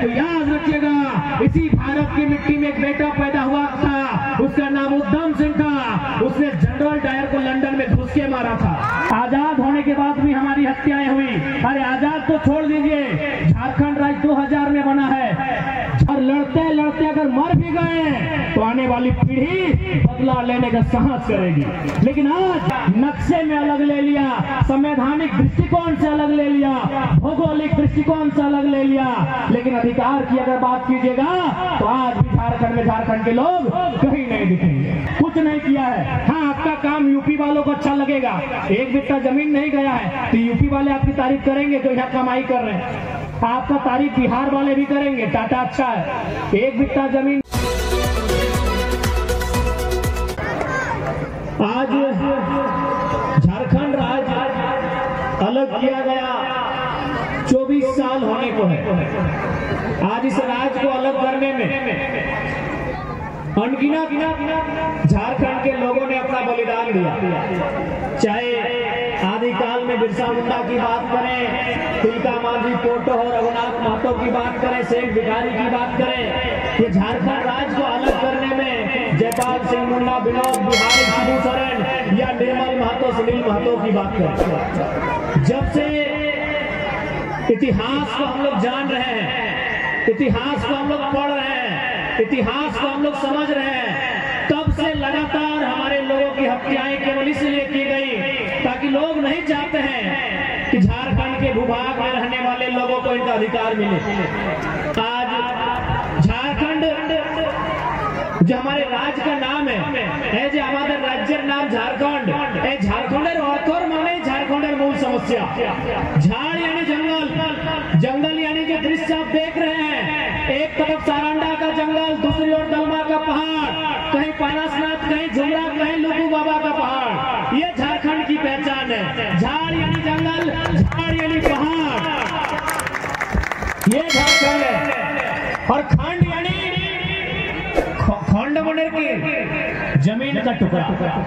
तो याद रखिएगा, इसी भारत की मिट्टी में एक बेटा पैदा हुआ था, उसका नाम उधम सिंह था। उसने जनरल डायर को लंदन में घुस के मारा था। आजाद होने के बाद भी हमारी हत्याएं हुई। अरे आजाद तो छोड़ दीजिए, झारखंड राज्य 2000 में बना है, और लड़ते लड़ते अगर मर भी गए तो आने वाली पीढ़ी बदला लेने का साहस करेगी। लेकिन आज नक्शे में अलग ले लिया, संवैधानिक दृष्टिकोण से अलग ले लिया, भौगोलिक दृष्टिकोण से अलग ले लिया, लेकिन अधिकार की अगर बात कीजिएगा तो आज भी झारखंड में झारखंड के लोग कहीं नहीं दिखेंगे। कुछ नहीं किया है। हाँ, आपका काम यूपी वालों को अच्छा लगेगा, एक बिट्टा जमीन नहीं गया है तो यूपी वाले आपकी तारीफ करेंगे जो यहाँ कमाई कर रहे हैं। आपका तारीफ बिहार वाले भी करेंगे, टाटा अच्छा है, एक बिट्टा जमीन। आज झारखंड राज्य अलग किया गया 24 साल होने को है। आज इस राज्य को अलग करने में अनगिनत झारखंड के लोगों ने अपना बलिदान दिया। चाहे आदिकाल में बिरसा मुंडा की बात करें, तिलका मांझी, पोटो और रघुनाथ महतो की बात करें, शेख भिखारी की बात करें, ये झारखंड राज्य को अलग करने में जयपाल सिंह मुंडा, विनोद बिहारी, शिबू सोरेन या निर्मल महतो, सुनील महतो की बात करें। जब से इतिहास को हम लोग जान रहे हैं, इतिहास को हम लोग पढ़ रहे हैं, इतिहास को हम लोग समझ रहे हैं, तब से लगातार हमारे लोगों की हत्याएं केवल इसलिए की गई ताकि लोग नहीं चाहते हैं कि झारखंड के भूभाग में रहने वाले लोगों को इनका अधिकार मिले। आज झारखंड जो हमारे राज्य का नाम है जो हमारे राज्य नाम झारखंड, झारखंडर अर्थर माने झारखंडर मूल समस्या। झाड़ यानी जंगल, जंगल यानी जो दृश्य आप देख रहे हैं, एक तरफ सारंडा का जंगल, दूसरी ओर दलमा का पहाड़, कहीं पारसनाथ, कहीं झुमरा, कहीं लुगू बाबा का पहाड़, ये झारखंड की पहचान है। झाड़ यानी जंगल, झाड़ यानी पहाड़, ये झारखंड है। और खंड यानी खंड बने की जमीन का टुकड़ा,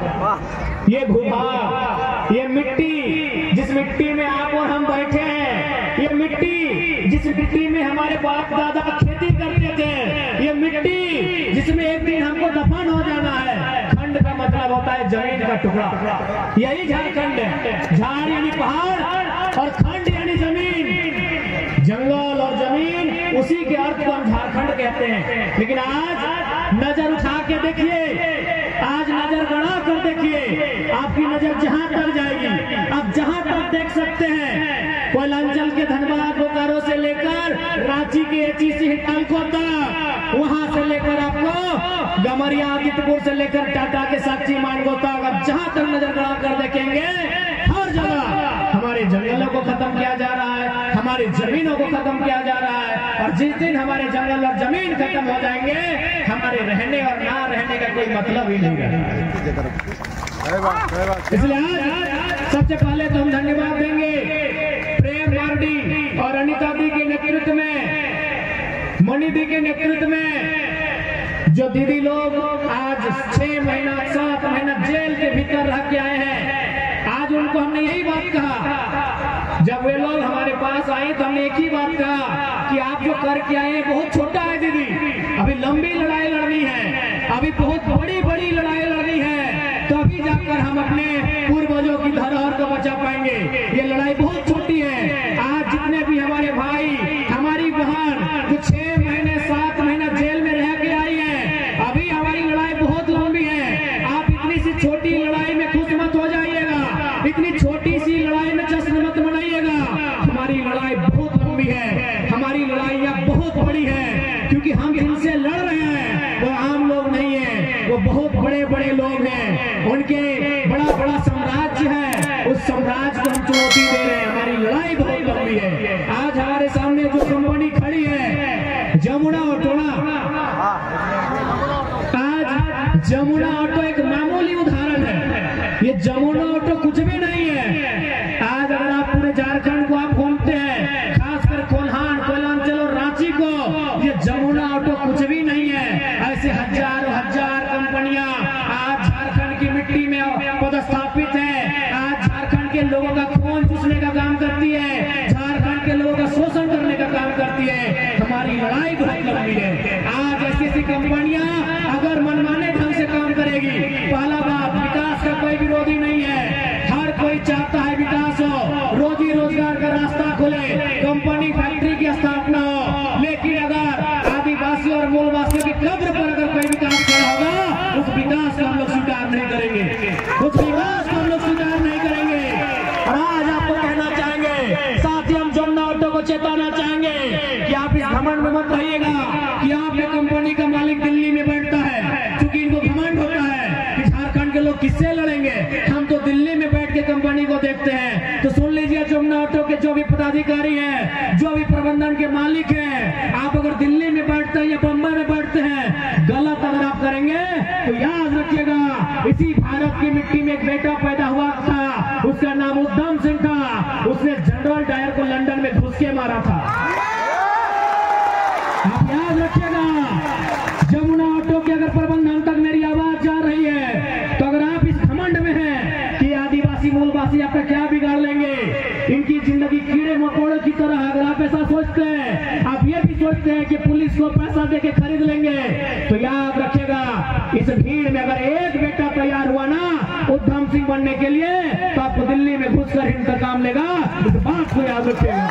ये भूभाग, ये मिट्टी, जिस मिट्टी में आप और हम बैठे हैं, ये मिट्टी जिस मिट्टी में हमारे बाप दादा खेती करते थे, ये मिट्टी जिसमें एक दिन हमको दफन हो जाना है। खंड का मतलब होता है जमीन का टुकड़ा, यही झारखंड है। झाड़ यानी पहाड़ और खंड यानी जमीन, जंगल और जमीन, उसी के अर्थ को हम झारखंड कहते हैं। लेकिन आज नजर उठा के देखिए, आज नजर गड़ा कर देखिए, आपकी नजर जहां तक जाएगी, आप जहां तक देख सकते हैं, कोयलांचल के धनबाद बोकारो से लेकर रांची के एचईसी हिटालको तक, वहां से लेकर आपको गमरिया आदित्यपुर से लेकर टाटा के साक्षी मानगो तक, आप जहां तक नजर गड़ा कर देखेंगे, हर जगह हमारे जंगलों को खत्म किया जा रहा है, हमारी जमीनों को खत्म किया जा रहा है। और जिस दिन हमारे जंगल और जमीन खत्म हो जाएंगे, हमारे रहने और ना रहने का कोई मतलब ही नहीं रहेगा। इसलिए आज सबसे पहले तो हम धन्यवाद देंगे प्रेम मार्डी और अनिता दी के नेतृत्व में, मणि दी के नेतृत्व में, जो दीदी लोग आज 6 महीना 7 महीना जेल के भीतर रह के आए हैं। आज उनको हमने यही बात कहा, जब वे लोग हमारे पास आए तो हमने एक ही बात कहा कि आप जो करके आए बहुत छोटा है दीदी, अभी लंबी लड़ाई लड़नी है, अभी बहुत बड़ी बड़ी लड़ाई लड़नी है, तभी जाकर हम अपने पूर्वजों की धरोहर को बचा पाएंगे। ये लड़ाई बहुत छोटी है। आज जितने भी हमारे भाई, हमारी बहन जो 6 महीने 7 महीना जेल में रह के आई है, अभी हमारी लड़ाई बहुत लंबी है। आप इतनी सी छोटी लड़ाई में खुश मत हो जाइएगा, इतनी छोटी सी लड़ाई में जश्न मत मनाइएगा। हमारी लड़ाई बहुत लंबी है, हमारी लड़ाइयाँ बहुत बड़ी है, क्योंकि हम जिनसे लड़ रहे हैं वो आम लोग नहीं है, वो बहुत बड़े बड़े लोग हैं, उनके बड़ा बड़ा साम्राज्य है, उस साम्राज्य को हम चुनौती दे रहे हैं। हमारी लड़ाई बहुत लंबी है। आज हमारे सामने जो कंपनी खड़ी है जमुना ऑटोना, आज जमुना ऑटो एक मामूली उदाहरण है। ये जमुना ऑटो कुछ भी नहीं है। आज अगर आप पूरे झारखंड को आप घूमते हैं, खासकर कोल्हान, कोयलांचल और रांची को, ये जमुना ऑटो कुछ भी नहीं है। ऐसे हजारों हजार कंपनियां आज झारखंड की मिट्टी में पदस्थापित है। आज झारखंड के लोगों का खून चूसने का काम करती है, झारखंड के लोगों का का रास्ता खुले, कंपनी फैक्ट्री की स्थापना हो। लेकिन अगर आदिवासी और मूलवासियों की कब्र पर अगर कोई विकास खड़ा होगा, उस विकास को हम लोग स्वीकार नहीं करेंगे, उस विकास को हम लोग स्वीकार नहीं करेंगे। और आज आपको कहना चाहेंगे, साथ ही हम जमुना ऑटो को चेताना चाहेंगे कि आप इस घमंड में मत रहिएगा कि आपके कंपनी का मालिक दिल्ली में बैठता है। क्योंकि इनको घमंड होता है कि झारखंड के लोग किससे लड़ेंगे, हम तो दिल्ली में बैठ के कंपनी को देखते हैं। तो सुन लीजिए, जमुना ऑटो के जो भी पदाधिकारी हैं, जो भी प्रबंधन के मालिक हैं, आप अगर दिल्ली में बैठते हैं या बम्बई में बैठते हैं, गलत अगर आप करेंगे तो याद रखिएगा, इसी भारत की मिट्टी में एक बेटा पैदा हुआ था, उसका नाम उद्धम सिंह था। उसने जनरल डायर को लंदन में घुस के मारा था। आप याद रखिएगा, जमुना ऑटो के अगर प्रबंधन तक मेरी आवाज जा रही है, तो अगर आप इस घमंड में हैं कि आदिवासी मूलवासी आपका क्या बिगाड़ लेंगे, इनकी जिंदगी कीड़े मकोड़े की तरह, अगर आप ऐसा सोचते हैं, आप ये भी सोचते हैं कि पुलिस को पैसा देके खरीद लेंगे, तो याद रखिएगा, इस भीड़ में अगर एक बेटा तैयार हुआ ना उद्धम सिंह बनने के लिए, तो आपको दिल्ली में घुसकर इंतकाम लेगा। इस बात को याद रखिएगा।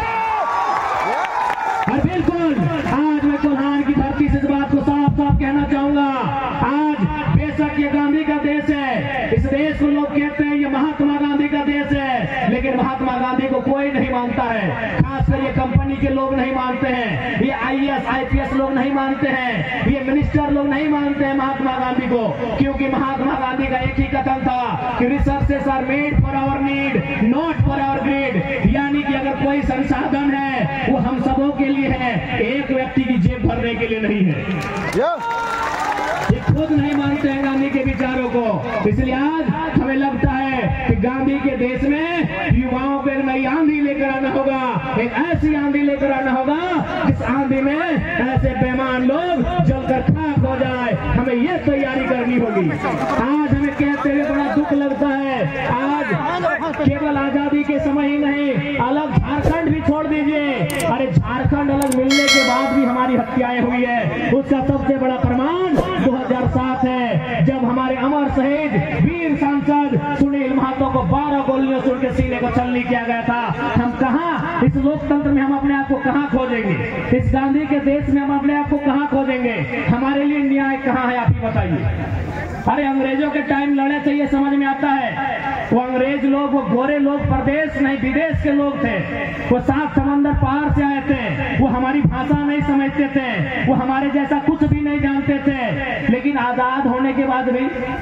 और बिल्कुल आज मैं कोल्हान की धरती से इस बात को साफ साफ कहना चाहूंगा, आज बेशक ये गांधी का देश है, इस देश को लोग कहते हैं ये महात्मा गांधी का देश है, लेकिन महात्मा गांधी को कोई नहीं मानता है। खासकर ये कंपनी के लोग नहीं मानते हैं, ये IAS IPS लोग नहीं मानते हैं, ये मिनिस्टर लोग नहीं मानते हैं महात्मा गांधी को। क्योंकि महात्मा गांधी का एक ही कथन था कि resources are made for our need, not for our greed. यानी कि अगर कोई संसाधन है वो हम सबों के लिए है, एक व्यक्ति की जेब भरने के लिए नहीं है। ये खुद नहीं मानते हैं गांधी के विचारों को। इसलिए आज हमें लगता है कि गांधी के देश में युवाओं पर नई आंधी लेकर आना होगा, एक ऐसी आंधी लेकर आना होगा जिस आंधी में ऐसे बेईमान लोग जलकर खाक हो जाए। हमें ये तैयारी करनी होगी। आज हमें कहते हुए बड़ा दुख लगता है, आज केवल आजादी के समय ही नहीं, अलग झारखंड भी छोड़ दीजिए, अरे झारखंड अलग मिलने के बाद भी हमारी हत्याएं हुई है। उसका सबसे बड़ा प्रमाण 2007 है, जब हमारे अमर शहीद वीर सांसद सुनील महतो को 12 गोलियों से उनके सीने को छलनी किया गया था। हम कहां, इस लोकतंत्र में हम अपने आप को कहां खोजेंगे, इस गांधी के देश में हम अपने आप को कहां खोजेंगे, हमारे लिए न्याय कहां है, आप ही बताइए। अरे अंग्रेजों के टाइम लड़े थे, ये समझ में आता है। वो अंग्रेज लोग, वो गोरे लोग प्रदेश नहीं विदेश के लोग थे, वो 7 समंदर पार से आए थे, वो हमारी भाषा नहीं समझते थे, वो हमारे जैसा कुछ भी नहीं जानते थे। लेकिन आजाद होने के बाद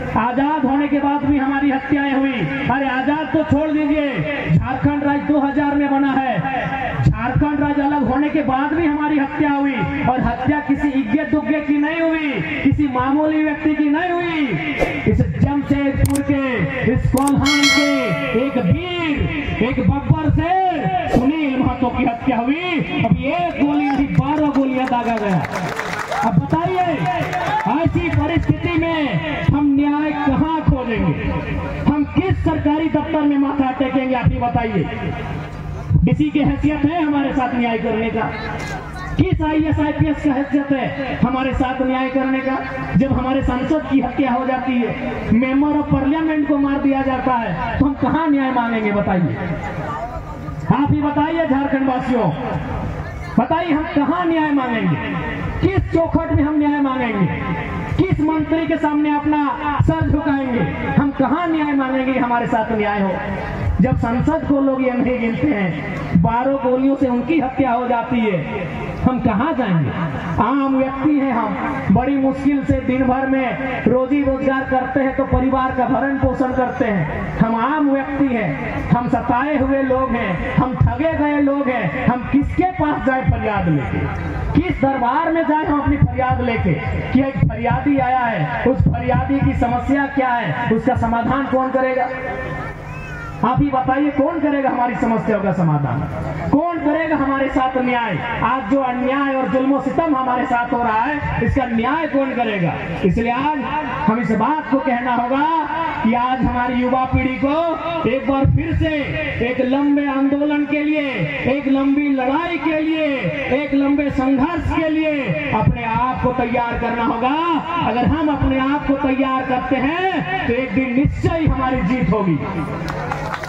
भी हमारी हत्याएं हुई। अरे आजाद तो छोड़ दीजिए, झारखंड राज्य 2000 में बना है, झारखंड राज्य अलग होने के बाद भी हमारी हत्या हुई। और हत्या किसी इज्जत दुग्गे की नहीं हुई, किसी मामूली व्यक्ति की नहीं हुई। इस जमशेदपुर के, इस कोल्हान के एक वीर, एक बब्बर से सुनील महतो की हत्या हुई। अब एक गोली नहीं 12 गोलियां दागा गया। अब बताइए, ऐसी परिस्थिति में हम न्याय कहां खोजेंगे, हम किस सरकारी दफ्तर में माथा टेकेंगे, आप ही बताइए। किसी की हैसियत है हमारे साथ न्याय करने का? किस IAS IPS का हैसियत है हमारे साथ न्याय करने का? जब हमारे सांसद की हत्या हो जाती है, मेंबर ऑफ पार्लियामेंट को मार दिया जाता है, तो हम कहां न्याय मांगेंगे बताइए? आप ही बताइए झारखंड वासियों, बताइए हम कहां न्याय मांगेंगे, किस चौखट में हम न्याय मांगेंगे, किस मंत्री के सामने अपना सर झुकाएंगे, हम कहां न्याय मांगेंगे हमारे साथ न्याय हो? जब संसद को लोग ये नहीं गिनते हैं, 12 गोलियों से उनकी हत्या हो जाती है, हम कहां जाएंगे? आम व्यक्ति हैं हम, बड़ी मुश्किल से दिन भर में रोजी रोजगार करते हैं तो परिवार का भरण पोषण करते हैं। हम आम व्यक्ति हैं, हम सताए हुए लोग हैं, हम ठगे गए लोग हैं। हम किसके पास जाए फरियाद लेके, किस दरबार में जाए हम अपनी फरियाद लेके कि एक फरियादी आया है, उस फरियादी की समस्या क्या है, उसका समाधान कौन करेगा? आप ही बताइए, कौन करेगा हमारी समस्याओं का समाधान, कौन करेगा हमारे साथ न्याय? आज जो अन्याय और जुल्म सितम हमारे साथ हो रहा है, इसका न्याय कौन करेगा? इसलिए आज हम इस बात को कहना होगा कि आज हमारी युवा पीढ़ी को एक बार फिर से एक लंबे आंदोलन के लिए, एक लंबी लड़ाई के लिए, एक लंबे संघर्ष के लिए अपने आप को तैयार करना होगा। अगर हम अपने आप को तैयार करते हैं तो एक दिन निश्चय हमारी जीत होगी।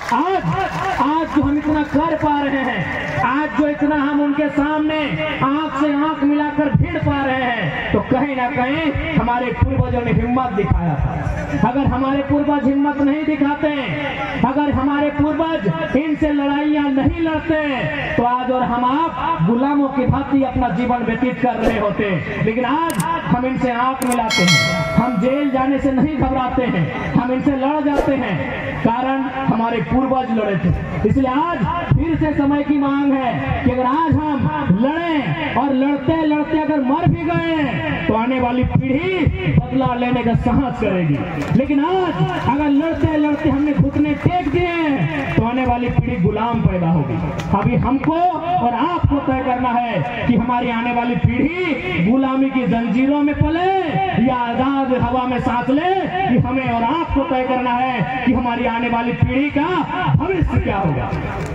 आज जो हम इतना कर पा रहे हैं, आज जो इतना हम उनके सामने आंख से आंख मिलाकर भिड़ पा रहे हैं, तो कहीं ना कहीं हमारे पूर्वजों ने हिम्मत दिखाया था। अगर हमारे पूर्वज हिम्मत नहीं दिखाते, अगर हमारे पूर्वज इनसे लड़ाइयां नहीं लड़ते, तो आज और हम आप गुलामों की भांति अपना जीवन व्यतीत कर रहे होते। लेकिन आज हम इनसे आंख मिलाते हैं, हम जेल जाने से नहीं घबराते हैं, हम इनसे लड़ जाते हैं, कारण हमारे पूर्वज लड़े थे। इसलिए आज फिर से समय की मांग है कि अगर आज हम लड़ें और लड़ते लड़ते अगर मर भी गए तो आने वाली पीढ़ी बदला लेने का साहस करेगी। लेकिन आज अगर लड़ते लड़ते हमने घुटने टेक दिए तो आने वाली पीढ़ी गुलाम पैदा होगी। अभी हमको और आपको तय करना है कि हमारी आने वाली पीढ़ी गुलामी की जंजीरों में पले या आजाद हवा में सांस ले। कि हमें और आपको तय करना है कि हमारी आने वाली पीढ़ी का भविष्य क्या होगा।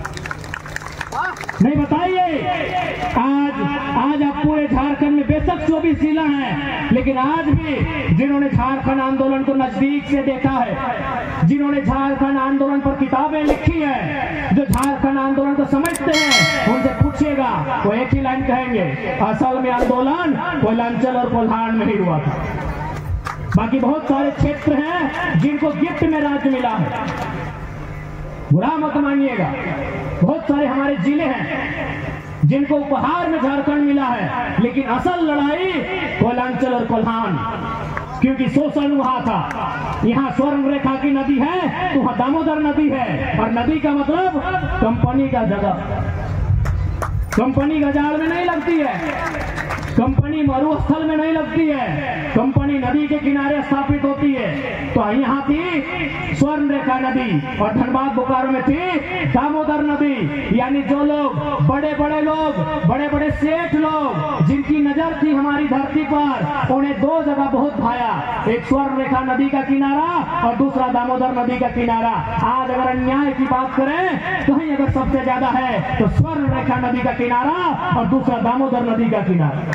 नहीं बताइए, आज आप पूरे झारखंड में बेशक 24 जिला हैं, लेकिन आज भी जिन्होंने झारखंड आंदोलन को नजदीक से देखा है, जिन्होंने झारखंड आंदोलन पर किताबें लिखी है, जो झारखंड आंदोलन को समझते हैं, उनसे पूछिएगा वो एक ही लाइन कहेंगे, असल में आंदोलन कोयलांचल और कोल्हान में ही हुआ था। बाकी बहुत सारे क्षेत्र हैं जिनको गिफ्ट में राज्य मिला है, बुरा मत मानिएगा। बहुत सारे हमारे जिले हैं जिनको उपहार में झारखंड मिला है, लेकिन असल लड़ाई कोयलांचल और कोल्हान, क्योंकि शोषण वहां था। यहाँ स्वर्ण रेखा की नदी है तो वहां दामोदर नदी है, और नदी का मतलब कंपनी का जगह। कंपनी गजाड़ में नहीं लगती है, कंपनी मरुस्थल में नहीं लगती है, कंपनी नदी के किनारे स्थापित होती है। तो यहाँ थी स्वर्ण रेखा नदी और धनबाद बोकारो में थी दामोदर नदी। यानी जो लोग बड़े बड़े लोग, बड़े बड़े सेठ लोग जिनकी नजर थी हमारी धरती पर, उन्हें दो जगह बहुत भाया, एक स्वर्ण रेखा नदी का किनारा और दूसरा दामोदर नदी का किनारा। आज अगर अन्याय की बात करें, कहीं अगर सबसे ज्यादा है तो स्वर्ण रेखा नदी का किनारा और दूसरा दामोदर नदी का किनारा।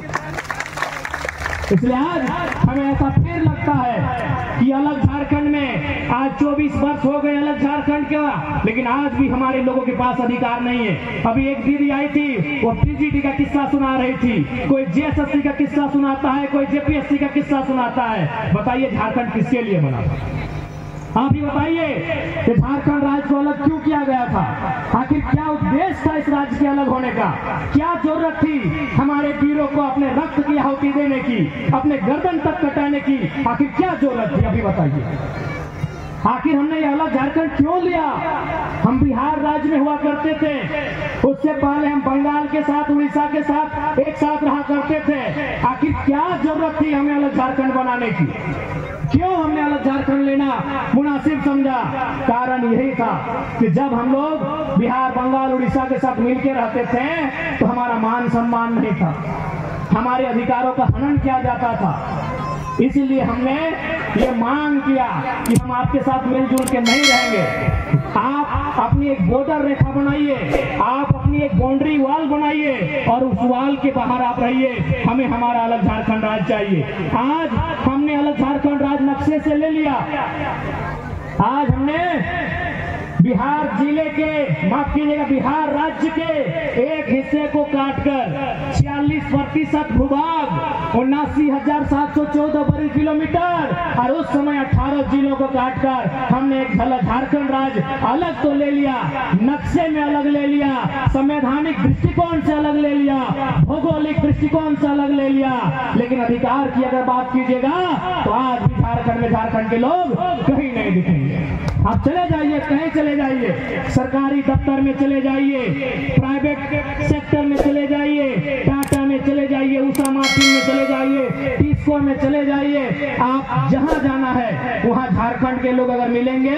इसलिए आज हमें ऐसा फिर लगता है कि अलग झारखंड में आज 24 वर्ष हो गए अलग झारखंड का, लेकिन आज भी हमारे लोगों के पास अधिकार नहीं है। अभी एक दीदी आई थी, वो पीजीटी का किस्सा सुना रही थी, कोई जेएसएससी का किस्सा सुनाता है, कोई जेपीएससी का किस्सा सुनाता है। बताइए झारखंड किसके लिए बना? आप ही बताइए कि झारखंड राज्य को अलग क्यों किया गया था? आखिर क्या उद्देश्य था इस राज्य के अलग होने का? क्या जरूरत थी हमारे वीरों को अपने रक्त की आहुति देने की, अपने गर्दन तक कटाने की? आखिर क्या जरूरत थी? अभी बताइए। आखिर हमने ये अलग झारखंड क्यों लिया? हम बिहार राज्य में हुआ करते थे, उससे पहले हम बंगाल के साथ, उड़ीसा के साथ एक साथ रहा करते थे। आखिर क्या जरूरत थी हमें अलग झारखंड बनाने की? क्यों हमने अलग झारखंड लेना मुनासिब समझा? कारण यही था कि जब हम लोग बिहार, बंगाल, उड़ीसा के साथ मिलकर रहते थे तो हमारा मान सम्मान नहीं था, हमारे अधिकारों का हनन किया जाता था। इसलिए हमने ये मांग किया कि हम आपके साथ मिलजुल के नहीं रहेंगे। आप अपनी एक बॉर्डर रेखा बनाइए, आप अपनी एक बाउंड्री वॉल बनाइए और उस वॉल के बाहर आप रहिए। हमें हमारा अलग झारखंड राज्य चाहिए। आज हमने अलग झारखंड राज्य नक्शे से ले लिया। आज हमने बिहार जिले के, माफ कीजिएगा, बिहार राज्य के एक हिस्से को काटकर 46% भूभाग, 79,714 वर्ग किलोमीटर और उस समय 18 जिलों को काटकर हमने एक झारखंड राज्य अलग तो ले लिया, नक्शे में अलग ले लिया, संवैधानिक दृष्टिकोण से अलग ले लिया, भौगोलिक दृष्टिकोण से अलग ले लिया, लेकिन अधिकार की अगर बात कीजिएगा तो आज भी झारखंड में झारखंड के लोग कहीं नहीं दिखेंगे। आप चले जाइए, कहीं चले जाइए, सरकारी दफ्तर में चले जाइए, प्राइवेट सेक्टर में चले जाइए, टाटा में चले जाइए, उषा मार्टिन में चले जाइए, टिस्को में चले जाइए, आप जहां जाना है वहां झारखंड के लोग अगर मिलेंगे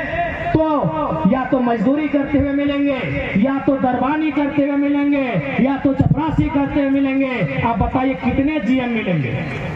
तो या तो मजदूरी करते हुए मिलेंगे, या तो दरबानी करते हुए मिलेंगे, या तो चपरासी करते हुए मिलेंगे। आप बताइए कितने जीएम मिलेंगे?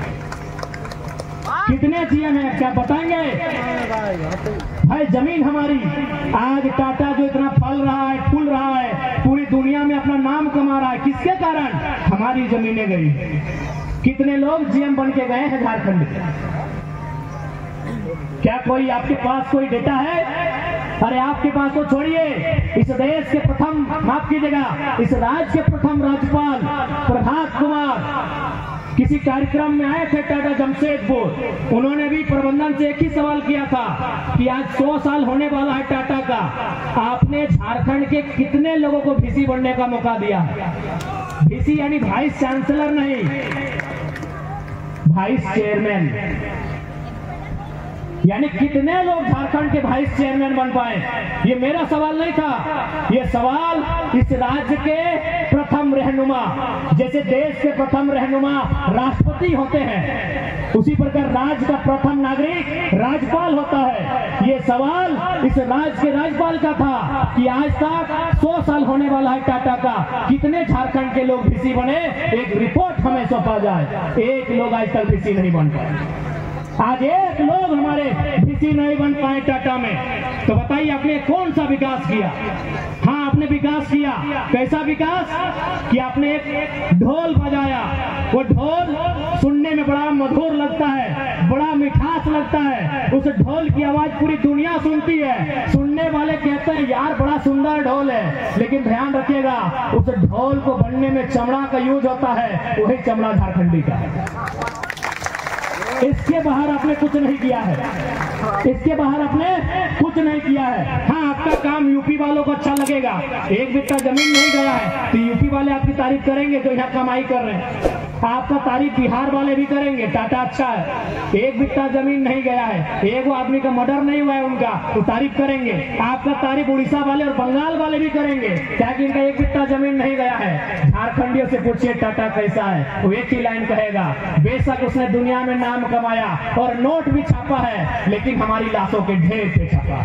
कितने जीएम है? क्या बताएंगे? है जमीन हमारी। आज टाटा जो इतना फल रहा है, फूल रहा है, पूरी दुनिया में अपना नाम कमा रहा है, किसके कारण? हमारी जमीनें गई। कितने लोग जीएम बन के गए हैं झारखंड के? क्या कोई आपके पास कोई डेटा है? अरे आपके पास तो छोड़िए, इस देश के प्रथम, माफ कीजिएगा, इस राज्य के प्रथम राज्यपाल प्रभात कुमार किसी कार्यक्रम में आए थे टाटा जमशेदपुर। उन्होंने भी प्रबंधन से एक ही सवाल किया था कि आज 100 साल होने वाला है टाटा का, आपने झारखंड के कितने लोगों को वीसी बनने का मौका दिया है? वीसी यानी वाइस चांसलर नहीं, वाइस चेयरमैन, यानी कितने लोग झारखंड के वाइस चेयरमैन बन पाए? ये मेरा सवाल नहीं था, ये सवाल इस राज्य के प्रथम रहनुमा, जैसे देश के प्रथम रहनुमा राष्ट्रपति होते हैं, उसी प्रकार राज्य का प्रथम नागरिक राज्यपाल होता है। ये सवाल इस राज्य के राज्यपाल का था कि आज तक 100 साल होने वाला है टाटा का, कितने झारखंड के लोग वीसी बने? एक रिपोर्ट हमें सौंपा जाए। एक लोग आज तक वीसी नहीं बन पाए। आज एक लोग हमारे वीसी नहीं बन पाए टाटा में। तो बताइए आपने कौन सा विकास किया? हाँ, आपने विकास किया। कैसा विकास? कि आपने एक ढोल बजाया। वो ढोल सुनने में बड़ा मधुर लगता है, बड़ा मिठास लगता है। उस ढोल की आवाज पूरी दुनिया सुनती है। सुनने वाले कहते हैं यार बड़ा सुंदर ढोल है, लेकिन ध्यान रखिएगा उस ढोल को बनने में चमड़ा का यूज होता है, वही चमड़ा झारखंडी का है। इसके बाहर आपने कुछ नहीं किया है, इसके बाहर आपने कुछ नहीं किया है। हाँ, आपका काम यूपी वालों को अच्छा लगेगा, एक बिट्टा जमीन नहीं गया है तो यूपी वाले आपकी तारीफ करेंगे जो यहाँ कमाई कर रहे हैं। आपका तारीफ बिहार वाले भी करेंगे, टाटा अच्छा है। एक बिट्टा जमीन नहीं गया है, एक आदमी का मर्डर नहीं हुआ है उनका, तो तारीफ करेंगे। आपका तारीफ उड़ीसा वाले और बंगाल वाले भी करेंगे, क्या कि इनका एक बिट्टा जमीन नहीं गया है। झारखंडियों से पूछिए टाटा कैसा है, वो एक ही लाइन कहेगा, बेशक उसने दुनिया में नाम कमाया और नोट भी छापा है, लेकिन हमारी लाशों के ढेर पे छापा।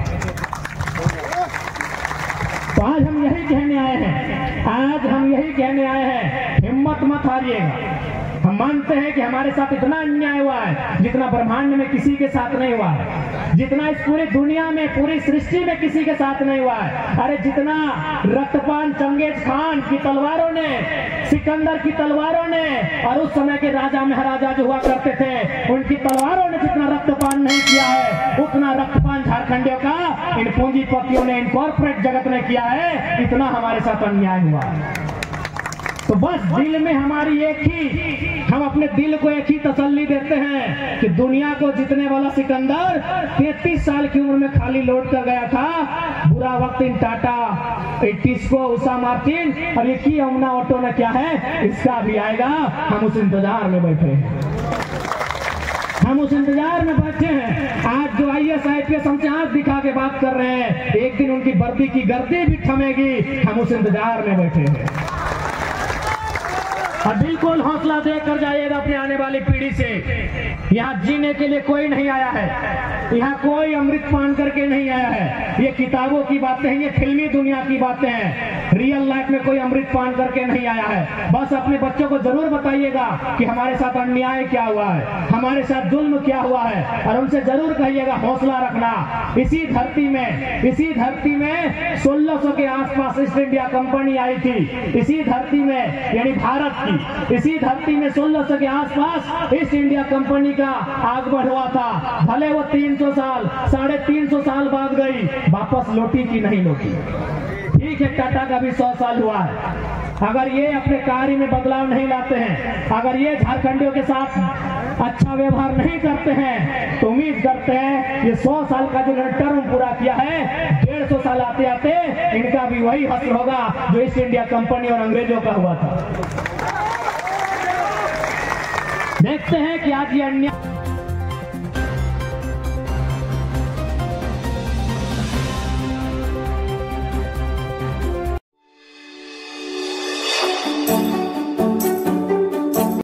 तो आज हम यही कहने आए हैं, आज हम यही कहने आए हैं, हिम्मत मत हारिएगा। हम मानते हैं कि हमारे साथ इतना अन्याय हुआ है जितना ब्रह्मांड में किसी के साथ नहीं हुआ है, जितना इस पूरी दुनिया में, पूरी सृष्टि में किसी के साथ नहीं हुआ है। अरे जितना रक्तपान चंगेज खान की तलवारों ने, सिकंदर की तलवारों ने, और उस समय के राजा महाराजा जो हुआ करते थे उनकी तलवारों ने जितना रक्तपान नहीं किया है, उतना रक्तपान झारखंडियों का इन पूंजीपतियों ने, इन कॉर्पोरेट जगत ने किया है। इतना हमारे साथ अन्याय हुआ। तो बस दिल में हमारी एक ही, हम अपने दिल को एक ही तसल्ली देते हैं कि दुनिया को जीतने वाला सिकंदर 33 साल की उम्र में खाली लौट कर गया था। बुरा वक्त इन टाटा, टिस्को, उषा मार्टिन और एक ही यमुना ऑटो ने क्या है, इसका भी आएगा। हम उस इंतजार में बैठे हैं, हम उस इंतजार में बैठे हैं। आज जो IAS IPS हमसे आंख दिखा के बात कर रहे हैं, एक दिन उनकी वर्दी की गर्दी भी थमेगी। हम उस इंतजार में बैठे हैं। और बिल्कुल हौसला देकर जाइएगा अपने आने वाली पीढ़ी से। यहाँ जीने के लिए कोई नहीं आया है, यहाँ कोई अमृत पान करके नहीं आया है। ये किताबों की बातें हैं, ये फिल्मी दुनिया की बातें हैं। रियल लाइफ में कोई अमृत पान करके नहीं आया है। बस अपने बच्चों को जरूर बताइएगा कि हमारे साथ अन्याय क्या हुआ है, हमारे साथ जुल्म क्या हुआ है, और उनसे जरूर कहिएगा हौसला रखना। इसी धरती में 1600 के आसपास ईस्ट इंडिया कंपनी आई थी। इसी धरती में, यानी भारत की इसी धरती में 1600 के आसपास ईस्ट इंडिया कंपनी का आगमन हुआ था। भले वो 300 साल, 350 साल बाद गई, वापस लौटी कि नहीं लौटी। ठीक है, टाटा का भी 100 साल हुआ है। अगर ये अपने कार्य में बदलाव नहीं लाते हैं, अगर ये झारखंडियों के साथ अच्छा व्यवहार नहीं करते हैं, तो उम्मीद करते हैं ये 100 साल का जो टर्म पूरा किया है, 150 साल आते आते इनका भी वही हश्र होगा जो ईस्ट इंडिया कंपनी और अंग्रेजों का हुआ था। देखते हैं कि आज ये अन्याय